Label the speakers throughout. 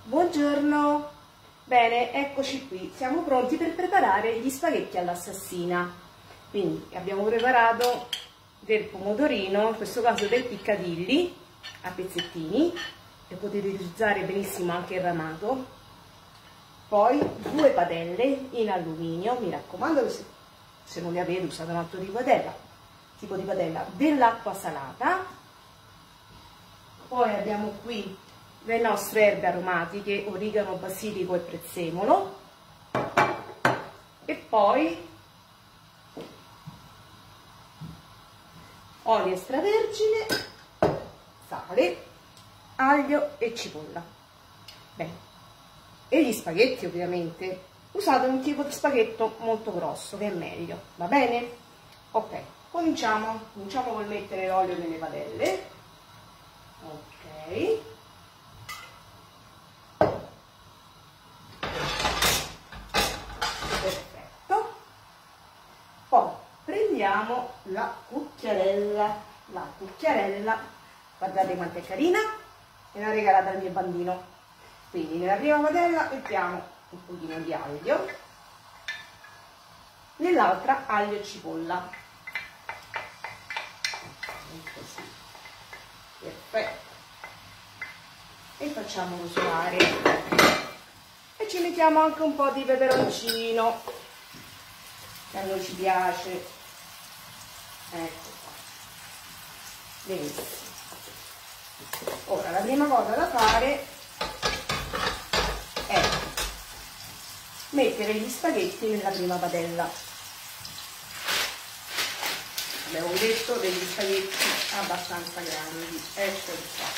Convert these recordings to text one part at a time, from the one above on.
Speaker 1: Buongiorno, bene, eccoci qui, siamo pronti per preparare gli spaghetti all'assassina. Quindi abbiamo preparato del pomodorino, in questo caso del piccadilly a pezzettini, e potete utilizzare benissimo anche il ramato. Poi 2 padelle in alluminio, mi raccomando che se non le avete usate un altro tipo di padella, dell'acqua salata. Poi abbiamo qui le nostre erbe aromatiche, origano, basilico e prezzemolo, e poi olio extravergine, sale, aglio e cipolla. Bene, e gli spaghetti ovviamente usate un tipo di spaghetto molto grosso che è meglio, va bene? Ok, cominciamo col mettere l'olio nelle padelle. Ok, perfetto. Poi prendiamo la cucchiarella, guardate quanto è carina, me l'ha regalata il mio bambino. Quindi nella prima padella mettiamo un pochino di aglio, nell'altra aglio e cipolla, così, perfetto, e facciamo rosolare e ci mettiamo anche un po' di peperoncino che a noi ci piace, ecco qua, benissimo. Ora la prima cosa da fare è mettere gli spaghetti nella prima padella. Abbiamo detto degli spaghetti abbastanza grandi, eccoli qua.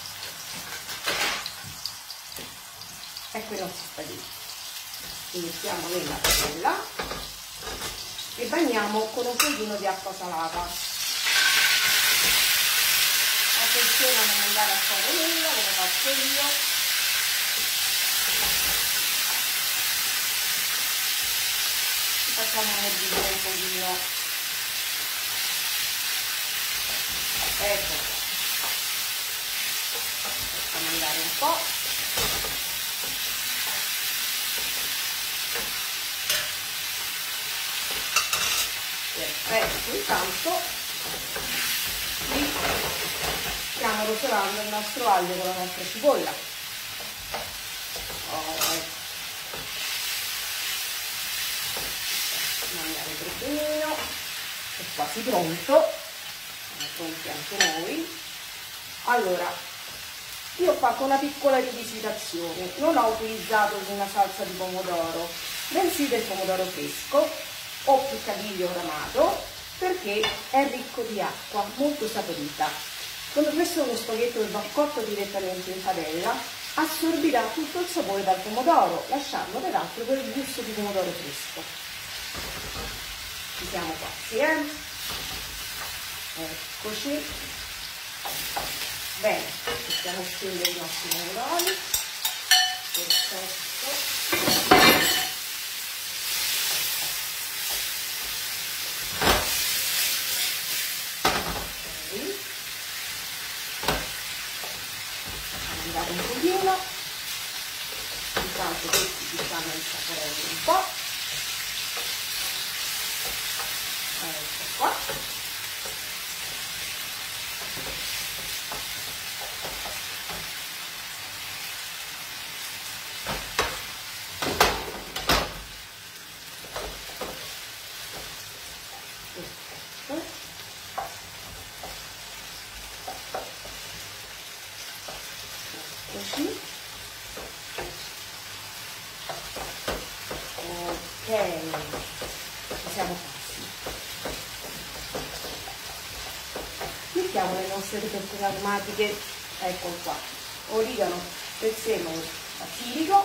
Speaker 1: Ecco i nostri spaghetti. Li mettiamo nella padella e bagniamo con un pochino di acqua salata. Attenzione a non andare a fuoco lento, come faccio io. Facciamo ammorbidire un pochino. Ecco, facciamo andare un po'. Perfetto, intanto qui stiamo rosolando il nostro aglio con la nostra cipolla. Mandare benino, è quasi pronto, siamo pronti anche noi. Allora, io ho fatto una piccola rivisitazione, non ho utilizzato una salsa di pomodoro, bensì del pomodoro fresco o piccadilly o ramato, perché è ricco di acqua, molto saporita. Come questo è uno spaghetto che va cotto direttamente in padella, assorbirà tutto il sapore dal pomodoro, lasciando peraltro quel gusto di pomodoro fresco. Ci siamo quasi, eccoci. Bene, possiamo scendere i nostri pomodori. Perfetto. Andare un pochino, intanto questi si stanno insaporendo un po', ecco qua, perfetto. Così. Ok, ci siamo quasi. Mettiamo le nostre pepe aromatiche, ecco qua, origano, prezzemolo, basilico,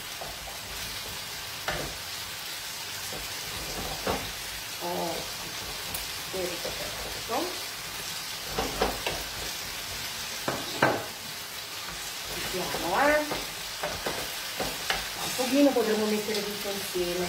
Speaker 1: perfetto. Un pochino potremo mettere tutto insieme.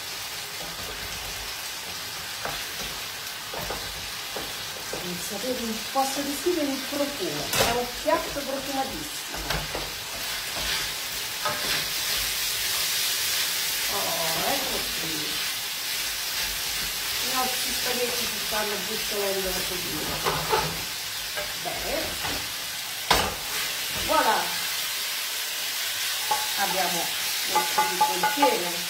Speaker 1: Non sapete, non posso descrivere il profumo, è un piatto profumatissimo. spaghetti si stanno brustolendo un pochino. Bene, voilà, abbiamo messo tutto insieme.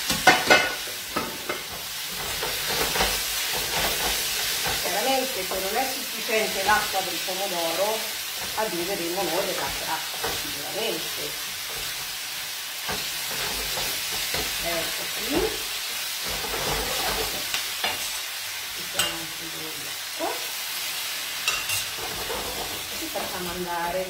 Speaker 1: Chiaramente se non è sufficiente l'acqua del pomodoro aggiungeremo noi dell'altra acqua sicuramente. Ecco qui, mettiamo anche l'acqua e ci facciamo andare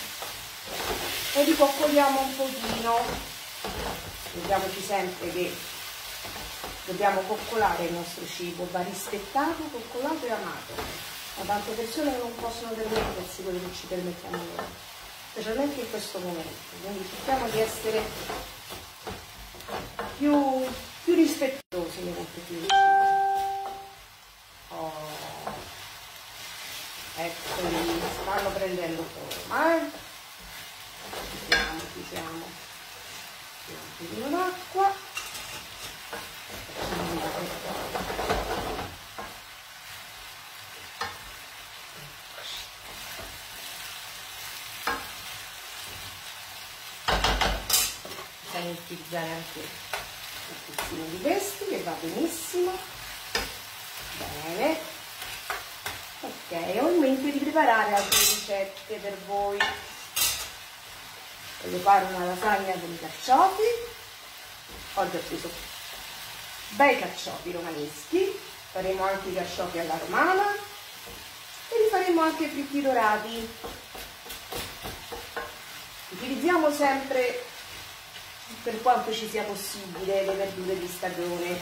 Speaker 1: e li coccoliamo un pochino. Ricordiamoci sempre che dobbiamo coccolare il nostro cibo, va rispettato, coccolato e amato, ma tante persone non possono permettersi quello che ci permettiamo noi, specialmente in questo momento, quindi cerchiamo di essere più rispettosi nei confronti del cibo. Oh, eccoli, stanno prendendo forma, ci siamo, un pochino d'acqua. Possiamo utilizzare anche un pezzettino di pesto che va benissimo. Bene, ok, ho in mente di preparare altre ricette per voi. Voglio fare una lasagna con i carciofi. Ho già preso bei carciofi romaneschi, faremo anche i carciofi alla romana e li faremo anche fritti dorati. Utilizziamo sempre, per quanto ci sia possibile, le verdure di stagione,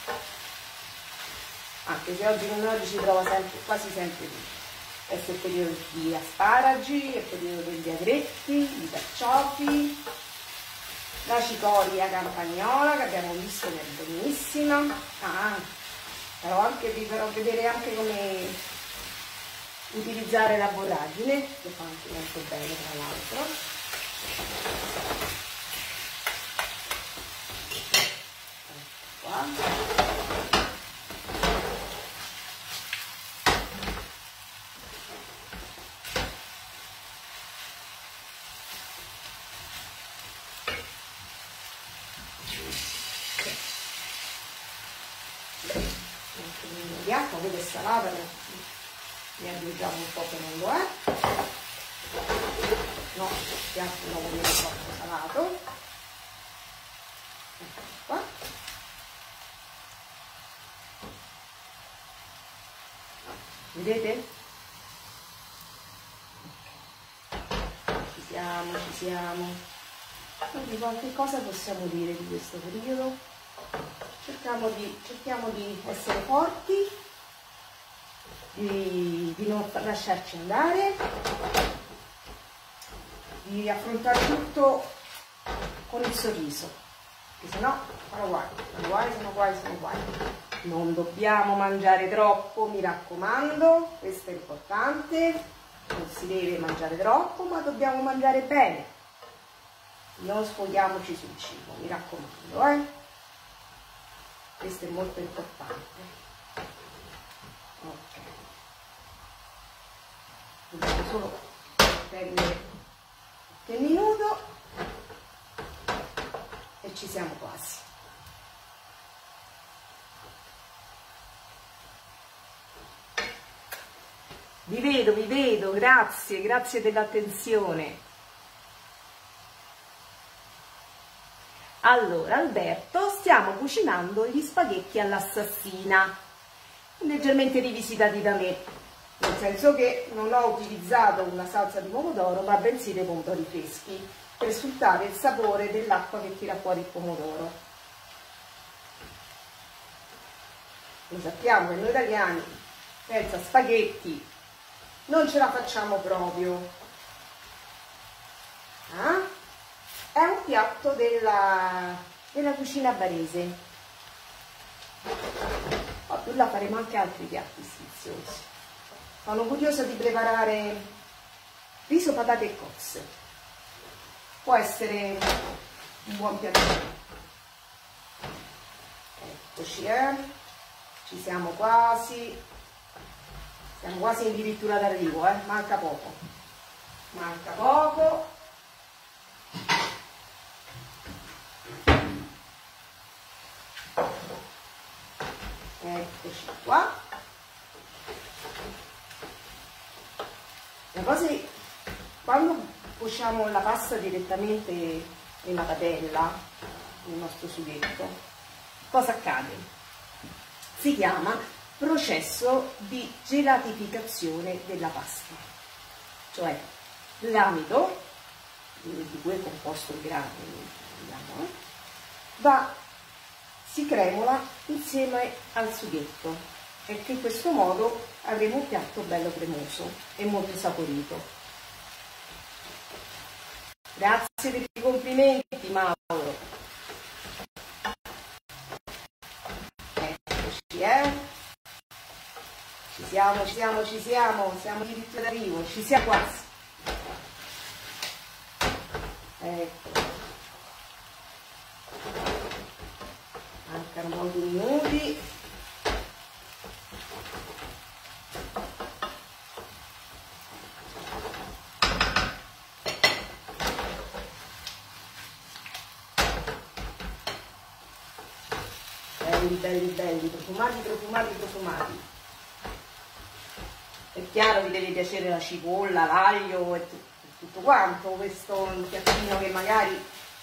Speaker 1: anche se oggi come oggi si trova quasi sempre qui. Questo è il periodo di asparagi, è il periodo degli agretti, i carciofi, la cicoria campagnola che abbiamo visto che è buonissima. Vi farò vedere anche come utilizzare la voragine, che fa anche molto bene tra l'altro. Qua. Di acqua, quella è salata, ne aggiungiamo un po' che non lo è, no, il piatto non viene troppo salato. Ecco qua, vedete? Ci siamo. Quindi qualche cosa possiamo dire di questo periodo. Cerchiamo di essere forti, di non lasciarci andare, di affrontare tutto con il sorriso, perché sennò sono guai. Non dobbiamo mangiare troppo, mi raccomando, questo è importante, non si deve mangiare troppo, ma dobbiamo mangiare bene, non sfogliamoci sul cibo, mi raccomando, Questo è molto importante. Ok. Dobbiamo solo prendere qualche minuto e ci siamo quasi. Vi vedo, grazie dell'attenzione. Allora, Alberto, stiamo cucinando gli spaghetti all'assassina, leggermente rivisitati da me, nel senso che non ho utilizzato una salsa di pomodoro, ma bensì dei pomodori freschi, per sfruttare il sapore dell'acqua che tira fuori il pomodoro. Lo sappiamo che noi italiani, senza spaghetti, non ce la facciamo proprio. È un piatto della cucina barese. Più là faremo anche altri piatti sfiziosi. Sono curiosa di preparare riso, patate e cozze. Può essere un buon piatto. Eccoci, Ci siamo quasi addirittura d'arrivo, manca poco, manca poco. Eccoci qua. Le cose, quando cuociamo la pasta direttamente nella padella, nel nostro sughetto, cosa accade? Si chiama processo di gelatificazione della pasta, cioè l'amido, di cui è composto il grano, si cremola insieme al sughetto e che in questo modo avremo un piatto bello cremoso e molto saporito. Grazie per i complimenti, Mauro. Eccoci, ci siamo addirittura d'arrivo, ci siamo quasi. Ecco. Mancano pochi minuti. Belli, profumati. È chiaro vi deve piacere la cipolla, l'aglio e tutto quanto, questo piattino che magari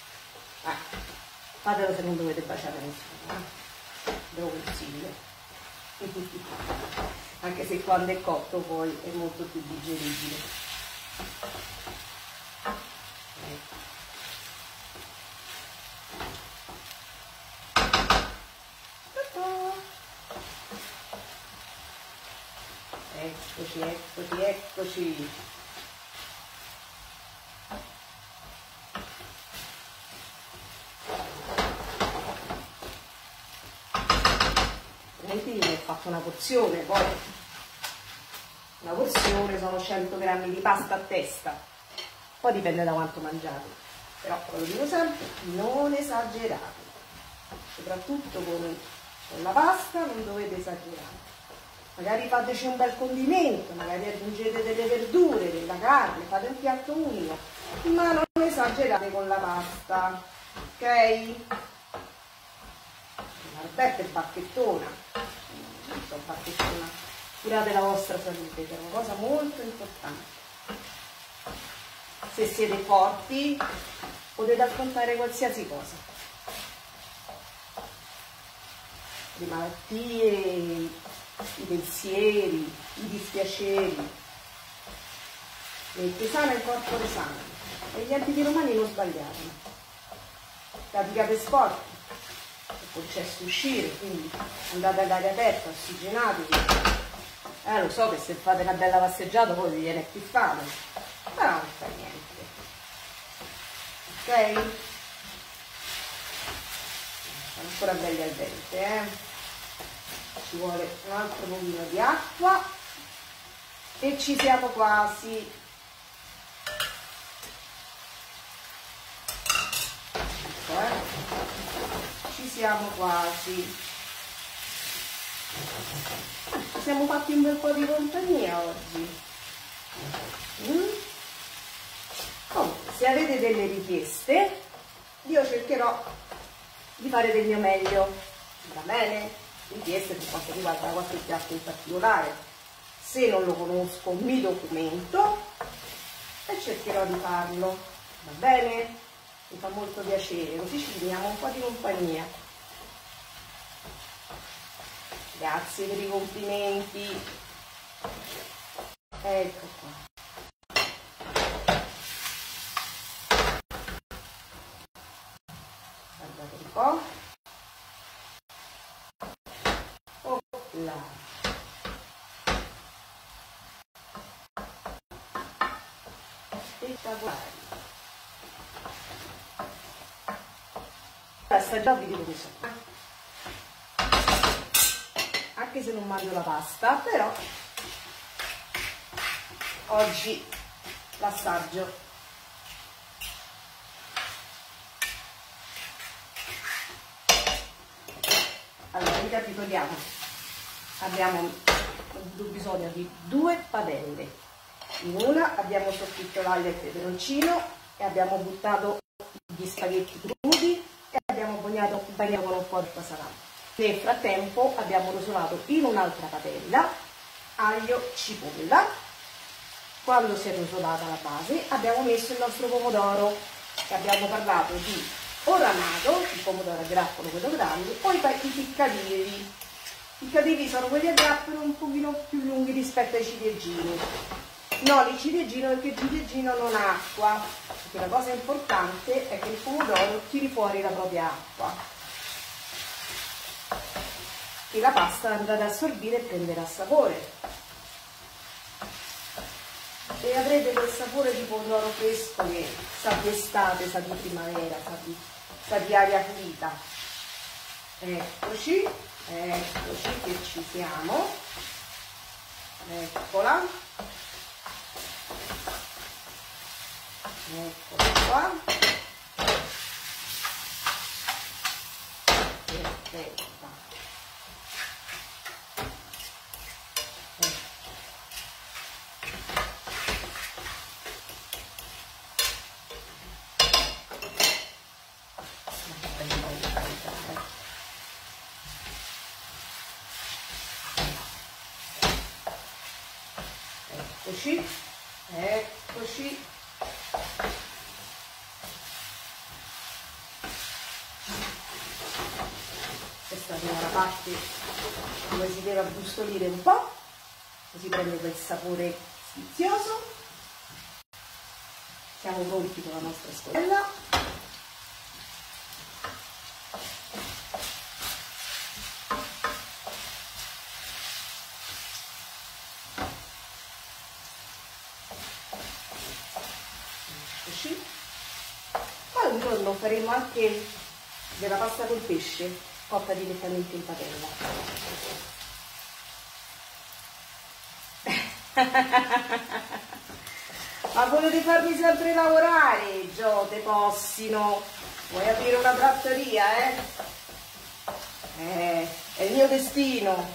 Speaker 1: fatelo se non dovete baciare nessuno, ve lo consiglio. Anche se quando è cotto poi è molto più digeribile. Eccoci. Ho fatto una porzione, poi una porzione sono 100 grammi di pasta a testa, poi dipende da quanto mangiate, però lo dico sempre, non esagerate, soprattutto con la pasta non dovete esagerare. Magari fateci un bel condimento, magari aggiungete delle verdure, della carne, fate un piatto unico, ma non esagerate con la pasta, ok? Alberto è bacchettona, non so bacchettona, curate la vostra salute, che è una cosa molto importante. Se siete forti potete affrontare qualsiasi cosa, le malattie, i pensieri, i dispiaceri. Mente sana il corpo è sano, e gli antichi romani non sbagliavano. Praticate sport, è concesso uscire, quindi andate all'aria aperta, ossigenatevi. Lo so che se fate una bella passeggiata poi vi viene più fame, però non fa niente, ok? Sono ancora belli al dente, ci vuole un altro pochino di acqua e ci siamo quasi. Ci siamo quasi. Ci siamo fatti un bel po' di compagnia oggi. Comunque, se avete delle richieste, io cercherò di fare del mio meglio, va bene? Richieste per quanto riguarda qualche piatto in particolare. Se non lo conosco mi documento e cercherò di farlo, va bene? Mi fa molto piacere, così ci teniamo un po' di compagnia. Grazie per i complimenti. Ecco qua. Guardate un po'. Opla. Spettacolari. Assaggiare vi dico che so. Anche se non mangio la pasta, però oggi l'assaggio. Allora, ricapitoliamo. abbiamo bisogno di 2 padelle. In una abbiamo soffritto l'aglio e il peperoncino e abbiamo buttato gli spaghetti crudi e abbiamo bagnato con un po' di salato. Nel frattempo abbiamo rosolato in un'altra padella aglio, cipolla. Quando si è rosolata la base abbiamo messo il nostro pomodoro e abbiamo parlato di o ranato, il pomodoro a grappolo quello grande, o i piccadilli. I piccadilli sono quelli a grappolo un pochino più lunghi rispetto ai ciliegini. No, il ciliegino perché il ciliegino non ha acqua, perché la cosa importante è che il pomodoro tiri fuori la propria acqua e la pasta andrà ad assorbire e prenderà sapore. E avrete quel sapore di pomodoro fresco che sa di estate, sa di primavera, sa di aria pulita. Eccoci che ci siamo. Eccola. Eccola qua. Perfetta. Eccoci, eccoci. Questa è la parte dove si deve abbrustolire un po', così prende quel sapore sfizioso. Siamo pronti con la nostra scodella. Poi un giorno faremo anche della pasta col pesce cotta direttamente in padella. Ma volete farmi sempre lavorare, Giote Possino? Vuoi aprire una trattoria, eh? È il mio destino.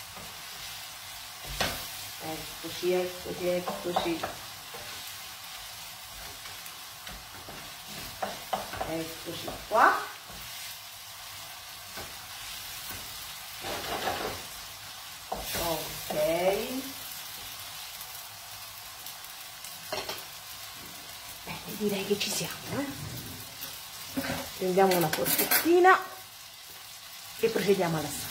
Speaker 1: Eccoci, eccoci, eccoci. Eccoci qua. Ok. Direi che ci siamo, Prendiamo una forchettina e procediamo all'assaggio.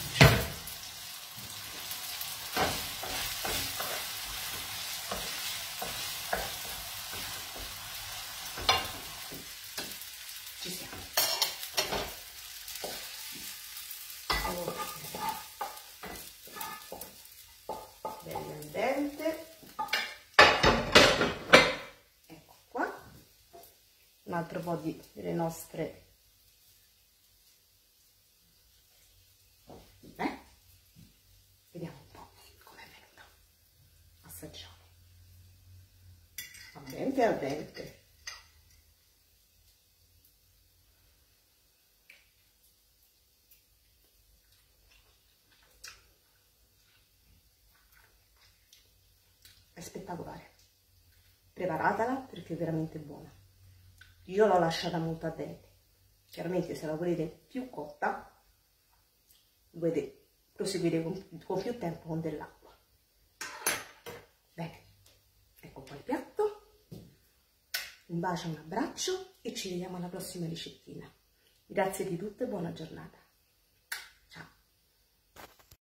Speaker 1: Ci siamo. Bello al dente. Ecco qua. Un altro po' delle nostre vediamo un po' com'è venuta. Assaggiamo. Al dente, al dente. È spettacolare. Preparatela perché è veramente buona. Io l'ho lasciata molto al dente. Chiaramente se la volete più cotta dovete proseguire con più tempo con dell'acqua. Bene, ecco qua il piatto. Un bacio, un abbraccio e ci vediamo alla prossima ricettina. Grazie di tutto e buona giornata.